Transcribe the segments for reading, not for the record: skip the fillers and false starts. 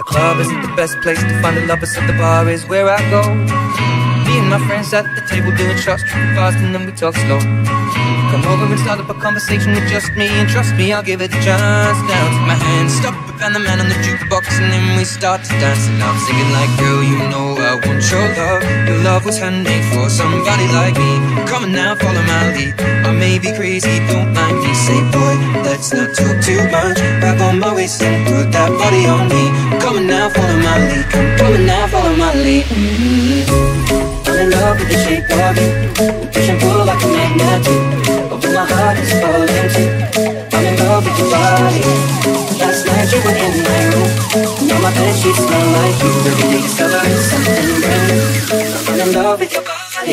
club isn't the best place to find a lover, so the bar is where I go. Me and my friends at the table doing shots, tripping fast and then we talk slow. Come over and start up a conversation with just me, and trust me, I'll give it a chance. Now take my hand, stop it, and the man on the jukebox, and then we start to dance. And I'm singing like, girl, you know I want your love. Your love was handmade for somebody like me. Come on now, follow my lead. I may be crazy, don't mind me. Say, boy, let's not talk too much. Grab on my waist and put that body on me. Come on now, follow my lead. Come on now, follow my lead. I'm in love with the shape of you. We push and pull like a magnet do. But when my heart is falling too, I'm in love with your body. Last night you were in my room. Now my bed sheets smell like you. Every day discovering something brand new. I'm in love with your body.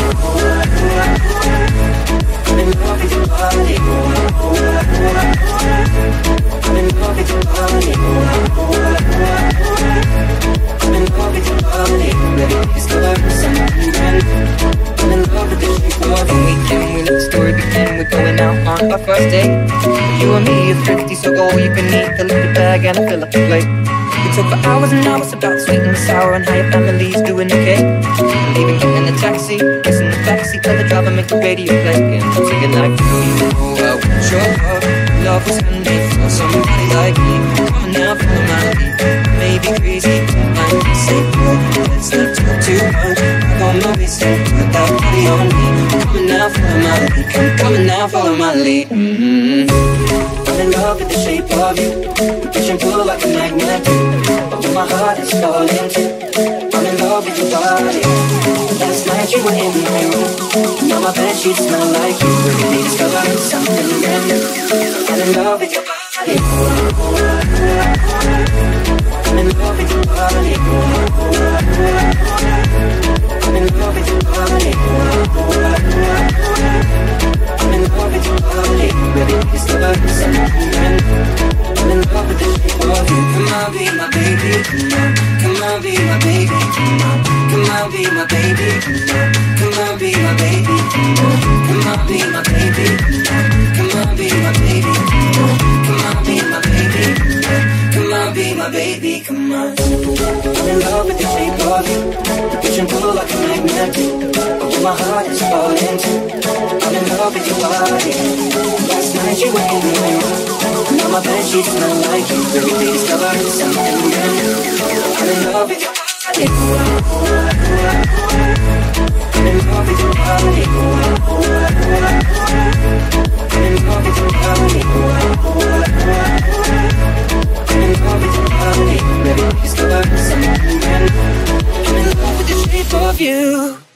I'm in love with your body. I'm in love with your body. I'm in love with your body. Ready to discover something brand new. I'm in love with the shape of you. Weekend, we let the story begin. We're going out on our first date. You and me are thrifty, so all you can eat. Fill up your bag and I fill up your plate. We talk for hours and hours about the sweet and the sour and how your family's doing okay. And even getting in the taxi, kissing the backseat, tell the driver make the radio play. And I'm singing like, girl, you know I want your love. Love was handmade for somebody like me. Come on now, follow my lead. Maybe crazy, don't mind me. Say, boy, let's not talk too much. Grab on my waist and put that body on me. Come on now, follow my lead. Come on now, follow my lead. I'm in love with the shape of you. We push and pull like a magnet do. But when my heart is falling too, I'm in love with your body. Last night you were in my room. Now my bed sheets smell like you. Every day discovering something brand new. I'm in love with your body. I'm in love with your body. I'm in love with your body. I'm in love with your body. Ready to discover something brand new. I'm in love with the shape of you. Come on, be my baby. Come on, be my baby. Come on, be my baby. Come on, be my baby. Come on, be my baby. Come on, be my baby. Come on, be my baby. Come on, be my baby. Come on. I'm in love with the shape of you. Push and pull like a magnet do. But when my heart is falling too, I'm in love with your body. Last night you were in my room. Now my bed sheets smell like you. Every day discovering something brand new. I'm in love with your body. I'm in love with your body. I'm in love with your body. I'm in love with your body. Ready to discover something brand new. I'm in love with the shape of you.